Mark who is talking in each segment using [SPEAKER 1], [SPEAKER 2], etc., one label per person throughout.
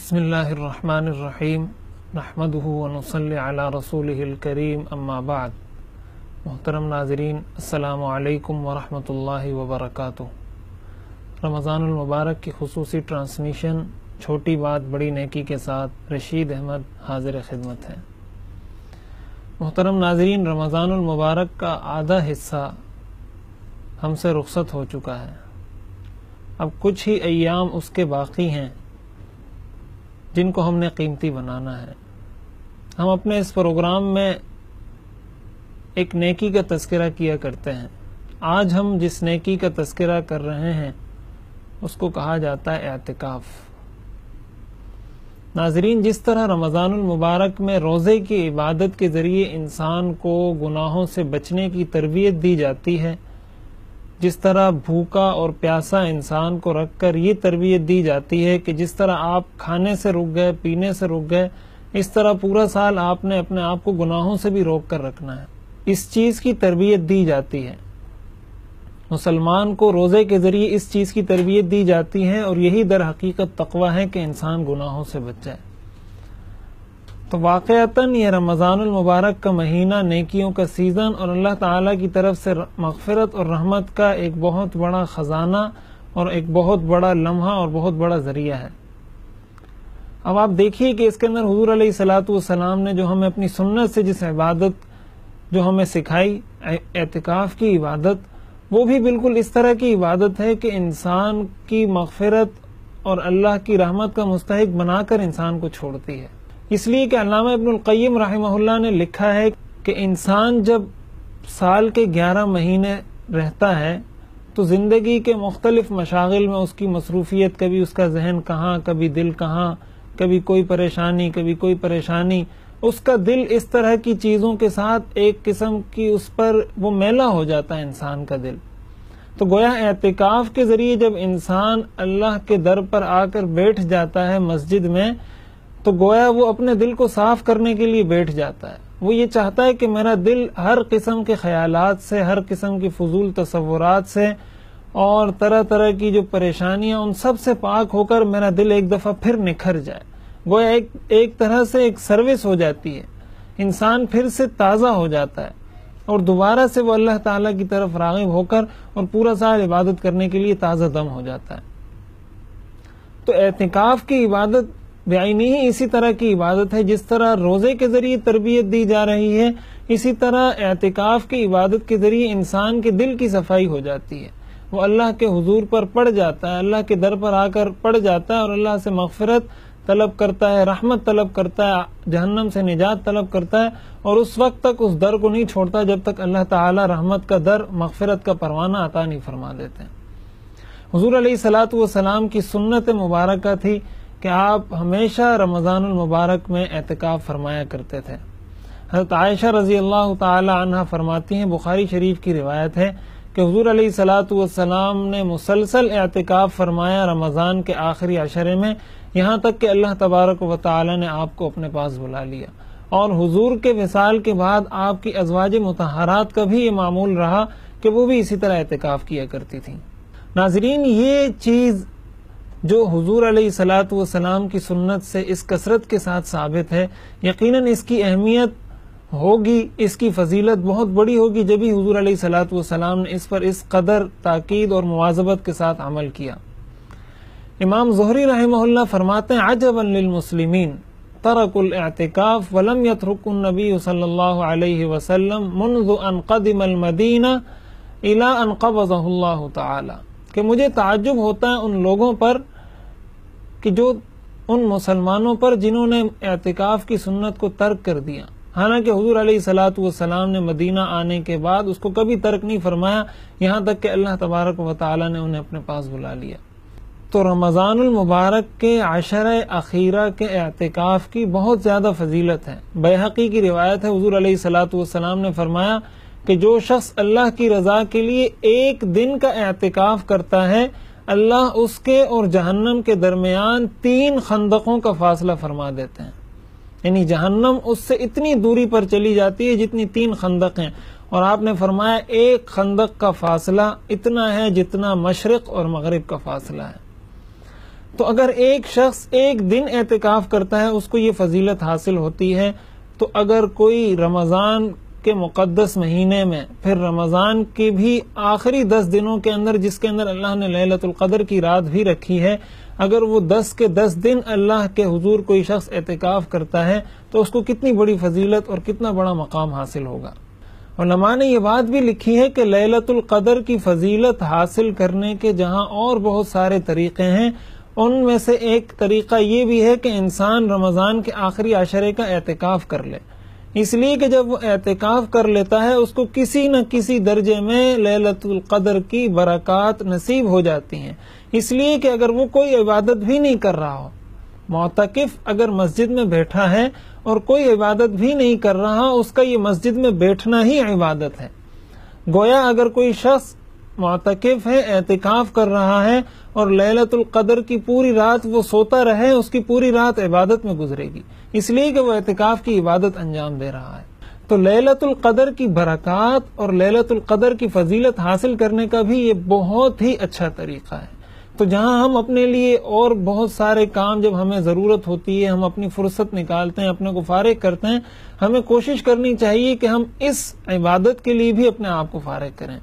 [SPEAKER 1] بسم اللہ الرحمن الرحیم نحمدہ ونصلی علی رسولہ الکریم اما بعد۔ محترم ناظرین، السلام علیکم ورحمۃ اللہ وبرکاتہ۔ رمضان المبارک کی خصوصی ٹرانسمیشن چھوٹی بات بڑی نیکی کے ساتھ رشید احمد حاضر خدمت ہے۔ محترم ناظرین، رمضان المبارک کا آدھا حصہ ہم سے رخصت ہو چکا ہے۔ اب کچھ ہی ایام اس کے باقی ہیں جن کو ہم نے قیمتی بنانا ہے۔ ہم اپنے اس پروگرام میں ایک نیکی کا تذکرہ کیا کرتے ہیں۔ آج ہم جس نیکی کا تذکرہ کر رہے ہیں اس کو کہا جاتا ہے اعتکاف۔ ناظرین، جس طرح رمضان المبارک میں روزے کی عبادت کے ذریعے انسان کو گناہوں سے بچنے کی تربیت دی جاتی ہے، جس طرح بھوکا اور پیاسا انسان کو رکھ کر یہ تربیت دی جاتی ہے کہ جس طرح آپ کھانے سے رک گئے، پینے سے رک گئے، اس طرح پورا سال آپ نے اپنے آپ کو گناہوں سے بھی روک کر رکھنا ہے، اس چیز کی تربیت دی جاتی ہے۔ مسلمان کو روزے کے ذریعے اس چیز کی تربیت دی جاتی ہے، اور یہی در حقیقت تقوی ہے کہ انسان گناہوں سے بچ جائے۔ تو واقعتاً یہ رمضان المبارک کا مہینہ نیکیوں کا سیزن اور اللہ تعالیٰ کی طرف سے مغفرت اور رحمت کا ایک بہت بڑا خزانہ اور ایک بہت بڑا لمحہ اور بہت بڑا ذریعہ ہے۔ اب آپ دیکھیے کہ اس کے اندر حضور علیہ الصلوۃ والسلام نے جو ہمیں اپنی سنت سے جس عبادت جو ہمیں سکھائی، اعتکاف کی عبادت، وہ بھی بالکل اس طرح کی عبادت ہے کہ انسان کی مغفرت اور اللہ کی رحمت کا مستحق بنا کر انسان کو چھوڑتی ہے۔ اس لیے کہ علامہ ابن القیم رحمہ اللہ نے لکھا ہے کہ انسان جب سال کے 11 مہینے رہتا ہے تو زندگی کے مختلف مشاغل میں اس کی مصروفیت، کبھی اس کا ذہن کہاں، کبھی دل کہاں، کبھی کوئی پریشانی، کبھی کوئی پریشانی، اس کا دل اس طرح کی چیزوں کے ساتھ ایک قسم کی اس پر وہ میلا ہو جاتا ہے انسان کا دل۔ تو گویا اعتکاف کے ذریعے جب انسان اللہ کے در پر آ کر بیٹھ جاتا ہے مسجد میں، تو گویا وہ اپنے دل کو صاف کرنے کے لیے بیٹھ جاتا ہے۔ وہ یہ چاہتا ہے کہ میرا دل ہر قسم کے خیالات سے، ہر قسم کی فضول تصورات سے اور طرح طرح کی جو پریشانیاں، ان سب سے پاک ہو کر میرا دل ایک دفعہ پھر نکھر جائے۔ گویا ایک طرح سے ایک سروس ہو جاتی ہے، انسان پھر سے تازہ ہو جاتا ہے اور دوبارہ سے وہ اللہ تعالیٰ کی طرف راغب ہو کر اور پورا سال عبادت کرنے کے لیے تازہ دم ہو جاتا ہے۔ تو اعتکاف کی عبادت بعینی ہی اسی طرح کی عبادت ہے، جس طرح روزے کے ذریعے تربیت دی جا رہی ہے، اسی طرح اعتکاف کی عبادت کے ذریعے انسان کے دل کی صفائی ہو جاتی ہے۔ وہ اللہ کے حضور پر پڑ جاتا ہے، اللہ کے در پر آ کر پڑ جاتا ہے اور اللہ سے مغفرت طلب کرتا ہے، رحمت طلب کرتا ہے، جہنم سے نجات طلب کرتا ہے، اور اس وقت تک اس در کو نہیں چھوڑتا جب تک اللہ تعالی رحمت کا در، مغفرت کا پروانہ عطا نہیں فرما دیتے ہیں۔ حضور علیہ الصلوۃ والسلام کی سنت مبارکہ تھی کہ آپ ہمیشہ رمضان المبارک میں اعتکاف فرمایا کرتے تھے۔ حضرت عائشہ رضی اللہ تعالی عنہا فرماتی ہیں، بخاری شریف کی روایت ہے کہ حضور علیہ الصلوۃ والسلام نے مسلسل اعتکاف فرمایا رمضان کے آخری عشرے میں، یہاں تک کہ اللہ تبارک و تعالی نے آپ کو اپنے پاس بلا لیا، اور حضور کے وصال کے بعد آپ کی ازواج مطہرات کا بھی یہ معمول رہا کہ وہ بھی اسی طرح اعتکاف کیا کرتی تھیں۔ ناظرین، یہ چیز جو حضور علیہ الصلوۃ والسلام کی سنت سے اس کثرت کے ساتھ ثابت ہے، یقیناً اس کی اہمیت ہوگی، اس کی فضیلت بہت بڑی ہوگی جب ہی حضور علیہ الصلوۃ والسلام نے اس پر اس قدر تاکید اور مواظبت کے ساتھ عمل کیا۔ امام زہری رحمہ اللہ فرماتے ہیں، عجبا للمسلمین ترکوا الاعتکاف ولم یترکوا النبی صلی اللہ علیہ وسلم منذ ان قدم المدینہ الی ان قبضہ اللہ تعالی، کہ مجھے تعجب ہوتا ہے ان لوگوں پر کہ جو ان مسلمانوں پر جنہوں نے اعتکاف کی سنت کو ترک کر دیا، حالانکہ حضور علیہ الصلوۃ والسلام نے مدینہ آنے کے بعد اس کو کبھی ترک نہیں فرمایا، یہاں تک کہ اللہ تبارک و تعالی نے انہیں اپنے پاس بلا لیا۔ تو رمضان المبارک کے عشرہ اخیرہ کے اعتکاف کی بہت زیادہ فضیلت ہے۔ بیہقی کی روایت ہے، حضور علیہ الصلوۃ والسلام نے فرمایا کہ جو شخص اللہ کی رضا کے لیے ایک دن کا اعتکاف کرتا ہے، اللہ اس کے اور جہنم کے درمیان 3 خندقوں کا فاصلہ فرما دیتے ہیں، یعنی جہنم اس سے اتنی دوری پر چلی جاتی ہے جتنی 3 خندق ہیں، اور آپ نے فرمایا ایک خندق کا فاصلہ اتنا ہے جتنا مشرق اور مغرب کا فاصلہ ہے۔ تو اگر ایک شخص ایک دن اعتکاف کرتا ہے اس کو یہ فضیلت حاصل ہوتی ہے، تو اگر کوئی رمضان کے مقدس مہینے میں پھر رمضان کے بھی آخری 10 دنوں کے اندر، جس کے اندر اللہ نے لیلۃ القدر کی رات بھی رکھی ہے، اگر وہ 10 کے 10 دن اللہ کے حضور کوئی شخص اعتکاف کرتا ہے تو اس کو کتنی بڑی فضیلت اور کتنا بڑا مقام حاصل ہوگا۔ علماء نے یہ بات بھی لکھی ہے کہ لیلۃ القدر کی فضیلت حاصل کرنے کے جہاں اور بہت سارے طریقے ہیں، ان میں سے ایک طریقہ یہ بھی ہے کہ انسان رمضان کے آخری عشرے کا اعتکاف کر لے، اس لیے کہ جب وہ اعتکاف کر لیتا ہے اس کو کسی نہ کسی درجے میں لیلۃ القدر کی برکات نصیب ہو جاتی ہیں، اس لیے کہ اگر وہ کوئی عبادت بھی نہیں کر رہا ہو، معتکف اگر مسجد میں بیٹھا ہے اور کوئی عبادت بھی نہیں کر رہا، اس کا یہ مسجد میں بیٹھنا ہی عبادت ہے۔ گویا اگر کوئی شخص معتکف ہے، اعتکاف کر رہا ہے اور لیلۃ القدر کی پوری رات وہ سوتا رہے، اس کی پوری رات عبادت میں گزرے گی، اس لیے کہ وہ اعتکاف کی عبادت انجام دے رہا ہے۔ تو لیلۃ القدر کی برکات اور لیلۃ القدر کی فضیلت حاصل کرنے کا بھی یہ بہت ہی اچھا طریقہ ہے۔ تو جہاں ہم اپنے لیے اور بہت سارے کام جب ہمیں ضرورت ہوتی ہے، ہم اپنی فرصت نکالتے ہیں، اپنے کو فارغ کرتے ہیں، ہمیں کوشش کرنی چاہیے کہ ہم اس عبادت کے لیے بھی اپنے آپ کو فارغ کریں۔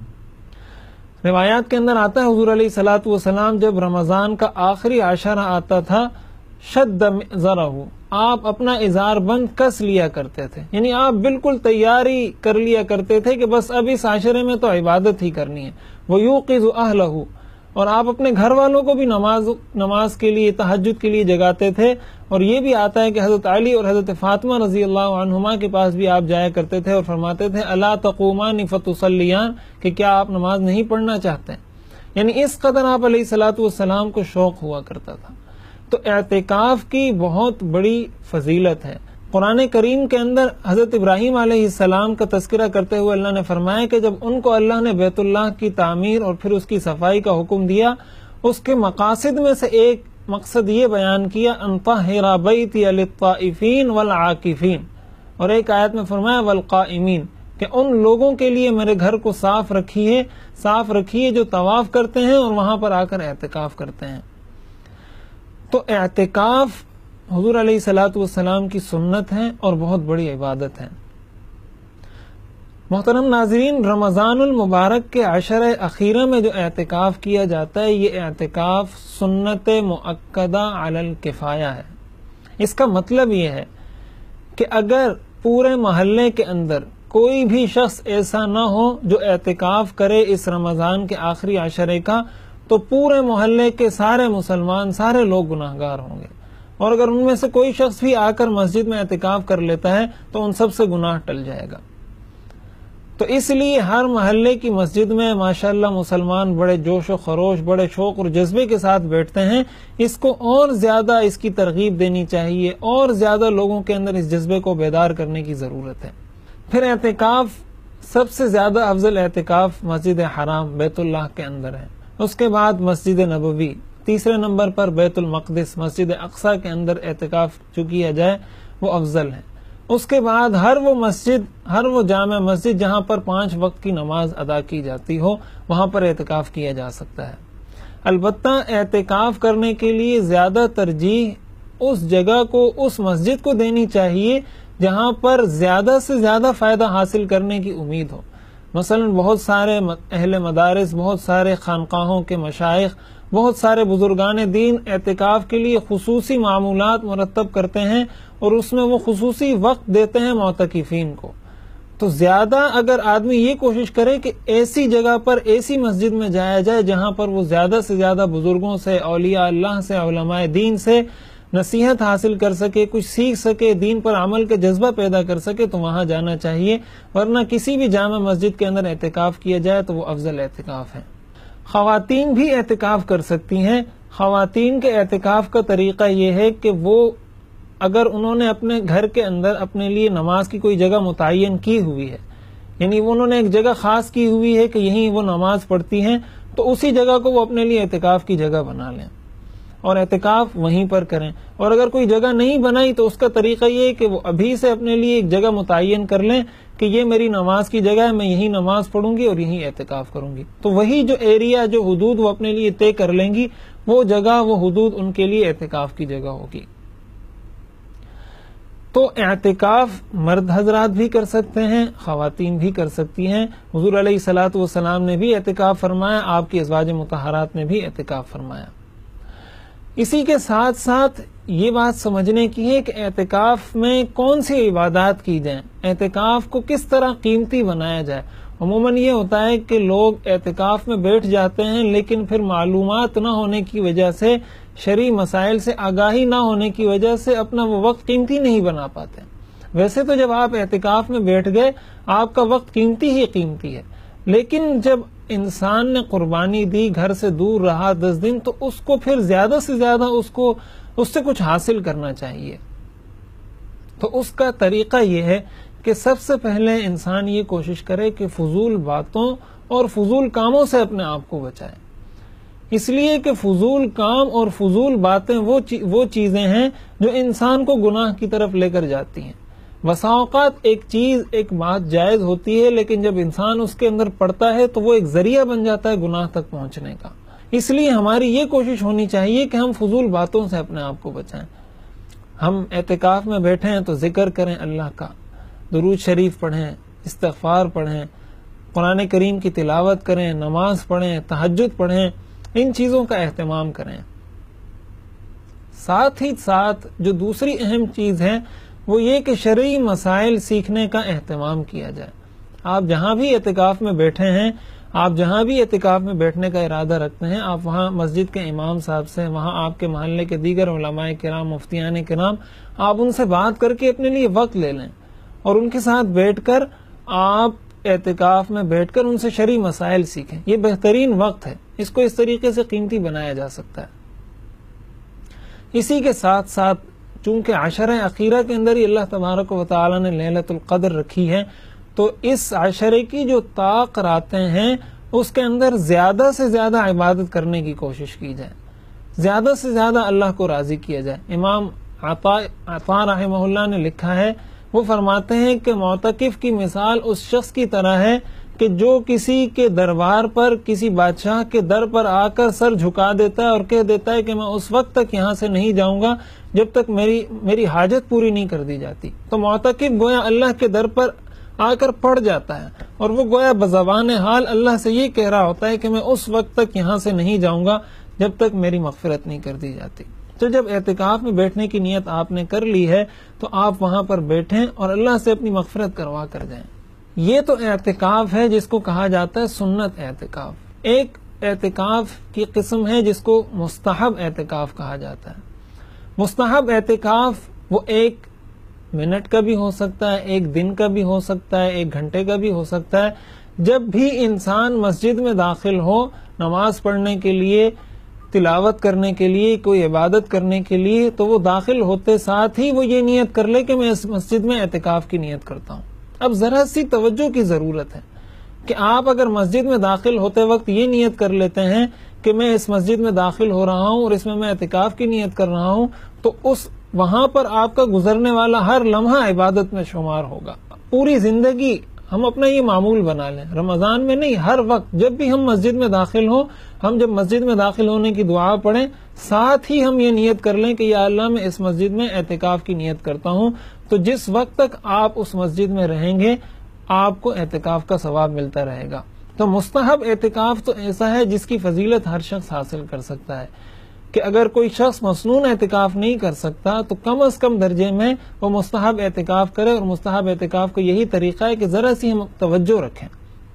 [SPEAKER 1] روایات کے اندر آتا ہے حضور علیہ الصلوۃ والسلام جب رمضان کا آخری عشرہ آتا تھا، شد مئزرہ، آپ اپنا ازار بند کس لیا کرتے تھے، یعنی آپ بالکل تیاری کر لیا کرتے تھے کہ بس اب اس عشرے میں تو عبادت ہی کرنی ہے۔ وَيُوقِظُ أَهْلَهُ، اور آپ اپنے گھر والوں کو بھی نماز کے لیے، تہجد کے لیے جگاتے تھے۔ اور یہ بھی آتا ہے کہ حضرت علی اور حضرت فاطمہ رضی اللہ عنہما کے پاس بھی آپ جایا کرتے تھے اور فرماتے تھے الا تقومان فتصلیان، کہ کیا آپ نماز نہیں پڑھنا چاہتے ہیں؟ یعنی اس قدر آپ علیہ الصلوۃ والسلام کو شوق ہوا کرتا تھا۔ تو اعتکاف کی بہت بڑی فضیلت ہے۔ قرآن کریم کے اندر حضرت ابراہیم علیہ السلام کا تذکرہ کرتے ہوئے اللہ نے فرمایا کہ جب ان کو اللہ نے بیت اللہ کی تعمیر اور پھر اس کی صفائی کا حکم دیا، اس کے مقاصد میں سے ایک مقصد یہ بیان کیا ان طہر بیتی للطائفین والعاکفین، اور ایک آیت میں فرمایا والقائمین، کہ ان لوگوں کے لیے میرے گھر کو صاف رکھیے جو طواف کرتے ہیں اور وہاں پر آ کر اعتکاف کرتے ہیں۔ تو اعتکاف حضور علیہ الصلوۃ والسلام کی سنت ہے اور بہت بڑی عبادت ہے۔ محترم ناظرین، رمضان المبارک کے عشرہ اخیرہ میں جو اعتکاف کیا جاتا ہے، یہ اعتکاف سنت مؤکدہ علی الکفایہ ہے۔ اس کا مطلب یہ ہے کہ اگر پورے محلے کے اندر کوئی بھی شخص ایسا نہ ہو جو اعتکاف کرے اس رمضان کے آخری عشرے کا، تو پورے محلے کے سارے مسلمان، سارے لوگ گناہگار ہوں گے، اور اگر ان میں سے کوئی شخص بھی آ کر مسجد میں اعتکاف کر لیتا ہے تو ان سب سے گناہ ٹل جائے گا۔ تو اس لیے ہر محلے کی مسجد میں ماشاءاللہ مسلمان بڑے جوش و خروش، بڑے شوق اور جذبے کے ساتھ بیٹھتے ہیں۔ اس کو اور زیادہ اس کی ترغیب دینی چاہیے، اور زیادہ لوگوں کے اندر اس جذبے کو بیدار کرنے کی ضرورت ہے۔ پھر اعتکاف، سب سے زیادہ افضل اعتکاف مسجد حرام بیت اللہ کے اندر ہے، اس کے بعد مسجد نبوی، تیسرے نمبر پر بیت المقدس مسجد اقصی کے اندر اعتکاف جو کیا جائے وہ افضل ہے۔ اس کے بعد ہر وہ جامع مسجد جہاں پر 5 وقت کی نماز ادا کی جاتی ہو، وہاں پر اعتکاف کیا جا سکتا ہے۔ البتہ اعتکاف کرنے کے لیے زیادہ ترجیح اس جگہ کو، اس مسجد کو دینی چاہیے جہاں پر زیادہ سے زیادہ فائدہ حاصل کرنے کی امید ہو۔ مثلا بہت سارے اہل مدارس، بہت سارے خانقاہوں کے مشائخ، بہت سارے بزرگان دین اعتکاف کے لیے خصوصی معمولات مرتب کرتے ہیں اور اس میں وہ خصوصی وقت دیتے ہیں معتکفین کو۔ تو زیادہ اگر آدمی یہ کوشش کرے کہ ایسی جگہ پر، ایسی مسجد میں جایا جائے جہاں پر وہ زیادہ سے زیادہ بزرگوں سے، اولیاء اللہ سے، علماء دین سے نصیحت حاصل کر سکے، کچھ سیکھ سکے، دین پر عمل کا جذبہ پیدا کر سکے، تو وہاں جانا چاہیے، ورنہ کسی بھی جامع مسجد کے اندر اعتکاف کیا جائے تو وہ افضل اعتکاف ہے۔ خواتین بھی اعتکاف کر سکتی ہیں۔ خواتین کے اعتکاف کا طریقہ یہ ہے کہ وہ اگر انہوں نے اپنے گھر کے اندر اپنے لیے نماز کی کوئی جگہ متعین کی ہوئی ہے، یعنی انہوں نے ایک جگہ خاص کی ہوئی ہے کہ یہیں وہ نماز پڑھتی ہیں، تو اسی جگہ کو وہ اپنے لیے اعتکاف کی جگہ بنا لیں۔ اور اعتکاف وہیں پر کریں. اور اگر کوئی جگہ نہیں بنائی تو اس کا طریقہ یہ ہے کہ وہ ابھی سے اپنے لیے ایک جگہ متعین کر لیں کہ یہ میری نماز کی جگہ ہے, میں یہی نماز پڑھوں گی اور یہی اعتکاف کروں گی. تو وہی جو ایریا, جو حدود وہ اپنے لیے طے کر لیں گی, وہ جگہ, وہ حدود ان کے لیے اعتکاف کی جگہ ہوگی. تو اعتکاف مرد حضرات بھی کر سکتے ہیں, خواتین بھی کر سکتی ہیں. حضور علیہ الصلوۃ والسلام نے بھی اعتکاف فرمایا, آپ کی ازواج مطہرات نے بھی اعتکاف فرمایا. اسی کے ساتھ ساتھ یہ بات سمجھنے کی ہے کہ اعتکاف میں کون سی عبادات کی جائیں, اعتکاف کو کس طرح قیمتی بنایا جائے. عموماً یہ ہوتا ہے کہ لوگ اعتکاف میں بیٹھ جاتے ہیں لیکن پھر معلومات نہ ہونے کی وجہ سے, شرعی مسائل سے آگاہی نہ ہونے کی وجہ سے اپنا وہ وقت قیمتی نہیں بنا پاتے. ویسے تو جب آپ اعتکاف میں بیٹھ گئے آپ کا وقت قیمتی ہی قیمتی ہے, لیکن جب انسان نے قربانی دی, گھر سے دور رہا 10 دن, تو اس کو پھر زیادہ سے زیادہ اس سے کچھ حاصل کرنا چاہیے. تو اس کا طریقہ یہ ہے کہ سب سے پہلے انسان یہ کوشش کرے کہ فضول باتوں اور فضول کاموں سے اپنے آپ کو بچائے. اس لیے کہ فضول کام اور فضول باتیں وہ چیزیں ہیں جو انسان کو گناہ کی طرف لے کر جاتی ہیں. بسا اوقات ایک چیز, ایک بات جائز ہوتی ہے, لیکن جب انسان اس کے اندر پڑتا ہے تو وہ ایک ذریعہ بن جاتا ہے گناہ تک پہنچنے کا. اس لیے ہماری یہ کوشش ہونی چاہیے کہ ہم فضول باتوں سے اپنے آپ کو بچائیں. ہم اعتکاف میں بیٹھے ہیں تو ذکر کریں اللہ کا, درود شریف پڑھیں, استغفار پڑھیں, قرآن کریم کی تلاوت کریں, نماز پڑھیں, تہجد پڑھیں, ان چیزوں کا اہتمام کریں. ساتھ ہی ساتھ جو دوسری اہم چیز ہے وہ یہ کہ شرعی مسائل سیکھنے کا اہتمام کیا جائے. آپ جہاں بھی اعتکاف میں بیٹھے ہیں, آپ جہاں بھی اعتکاف میں بیٹھنے کا ارادہ رکھتے ہیں, آپ وہاں مسجد کے امام صاحب سے, وہاں آپ کے محلے کے دیگر علماء کرام, مفتیان کرام, آپ ان سے بات کر کے اپنے لیے وقت لے لیں اور ان کے ساتھ بیٹھ کر آپ اعتکاف میں بیٹھ کر ان سے شرعی مسائل سیکھیں. یہ بہترین وقت ہے, اس کو اس طریقے سے قیمتی بنایا جا سکتا ہے. اسی کے ساتھ ساتھ چونکہ عشرہ اخیرہ کے اندر ہی اللہ تبارک و تعالی نے لیلۃ القدر رکھی ہے, تو اس عشرے کی جو طاق راتیں ہیں اس کے اندر زیادہ سے زیادہ عبادت کرنے کی کوشش کی جائے, زیادہ سے زیادہ اللہ کو راضی کیا جائے. امام عطا رحمہ اللہ نے لکھا ہے, وہ فرماتے ہیں کہ معتکف کی مثال اس شخص کی طرح ہے کہ جو کسی کے دربار پر, کسی بادشاہ کے در پر آ کر سر جھکا دیتا ہے اور کہہ دیتا ہے کہ میں اس وقت تک یہاں سے نہیں جاؤں گا جب تک میری حاجت پوری نہیں کر دی جاتی. تو معتکف گویا اللہ کے در پر آ کر پڑ جاتا ہے اور وہ گویا بزبان حال اللہ سے یہ کہہ رہا ہوتا ہے کہ میں اس وقت تک یہاں سے نہیں جاؤں گا جب تک میری مغفرت نہیں کر دی جاتی. تو جب اعتکاف میں بیٹھنے کی نیت آپ نے کر لی ہے تو آپ وہاں پر بیٹھیں اور اللہ سے اپنی مغفرت کروا کر جائیں. یہ تو اعتکاف ہے جس کو کہا جاتا ہے سنت اعتکاف. ایک اعتکاف کی قسم ہے جس کو مستحب اعتکاف کہا جاتا ہے. مستحب اعتکاف وہ 1 منٹ کا بھی ہو سکتا ہے, 1 دن کا بھی ہو سکتا ہے, 1 گھنٹے کا بھی ہو سکتا ہے. جب بھی انسان مسجد میں داخل ہو نماز پڑھنے کے لیے, تلاوت کرنے کے لیے, کوئی عبادت کرنے کے لیے, تو وہ داخل ہوتے ساتھ ہی وہ یہ نیت کر لے کہ میں اس مسجد میں اعتکاف کی نیت کرتا ہوں. اب ذرا سی توجہ کی ضرورت ہے کہ آپ اگر مسجد میں داخل ہوتے وقت یہ نیت کر لیتے ہیں کہ میں اس مسجد میں داخل ہو رہا ہوں اور اس میں اعتکاف کی نیت کر رہا ہوں, تو وہاں پر آپ کا گزرنے والا ہر لمحہ عبادت میں شمار ہوگا. پوری زندگی ہم اپنا یہ معمول بنا لیں, رمضان میں نہیں, ہر وقت جب بھی ہم مسجد میں داخل ہوں, ہم جب مسجد میں داخل ہونے کی دعا پڑھیں, ساتھ ہی ہم یہ نیت کر لیں کہ یا اللہ میں اس مسجد میں اعتکاف کی نیت کرتا ہوں. تو جس وقت تک آپ اس مسجد میں رہیں گے آپ کو اعتکاف کا ثواب ملتا رہے گا. تو مستحب اعتکاف تو ایسا ہے جس کی فضیلت ہر شخص حاصل کر سکتا ہے کہ اگر کوئی شخص مسنون اعتکاف نہیں کر سکتا تو کم از کم درجے میں وہ مستحب اعتکاف کرے. اور مستحب اعتکاف کا یہی طریقہ ہے کہ ذرا سی ہم توجہ رکھیں,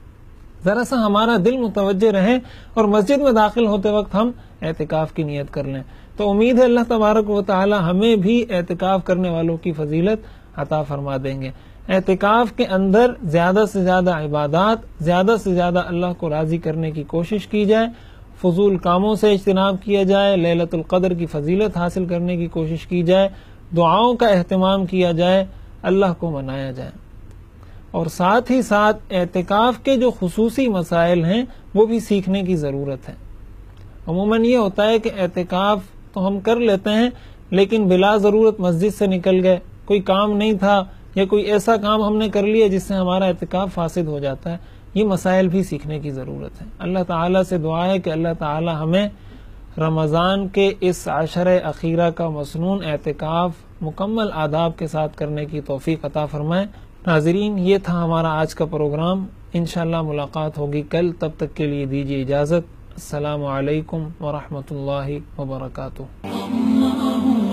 [SPEAKER 1] ذرا سا ہمارا دل متوجہ رہے اور مسجد میں داخل ہوتے وقت ہم اعتکاف کی نیت کر لیں. تو امید ہے اللہ تبارک و تعالی ہمیں بھی اعتکاف کرنے والوں کی فضیلت عطا فرما دیں گے. اعتکاف کے اندر زیادہ سے زیادہ عبادات, زیادہ سے زیادہ اللہ کو راضی کرنے کی کوشش کی جائے, فضول کاموں سے اجتناب کیا جائے, لیلۃ القدر کی فضیلت حاصل کرنے کی کوشش کی جائے, دعاؤں کا اہتمام کیا جائے, اللہ کو منایا جائے. اور ساتھ ہی ساتھ اعتکاف کے جو خصوصی مسائل ہیں وہ بھی سیکھنے کی ضرورت ہے. عموماً یہ ہوتا ہے کہ اعتکاف تو ہم کر لیتے ہیں، لیکن بلا ضرورت مسجد سے نکل گئے، کوئی کام نہیں تھا یا کوئی ایسا کام ہم نے کر لیا جس سے ہمارا اعتکاف فاسد ہو جاتا ہے، یہ مسائل بھی سیکھنے کی ضرورت ہے۔ اللہ تعالیٰ سے دعا ہے کہ اللہ تعالیٰ ہمیں رمضان کے اس عشرہ اخیرہ کا مسنون اعتکاف مکمل آداب کے ساتھ کرنے کی توفیق عطا فرمائے۔ ناظرین، یہ تھا ہمارا آج کا پروگرام، انشاءاللہ ملاقات ہوگی کل، تب تک کے لیے دیجیے اجازت۔ السلام علیکم ورحمۃ اللہ وبرکاتہ۔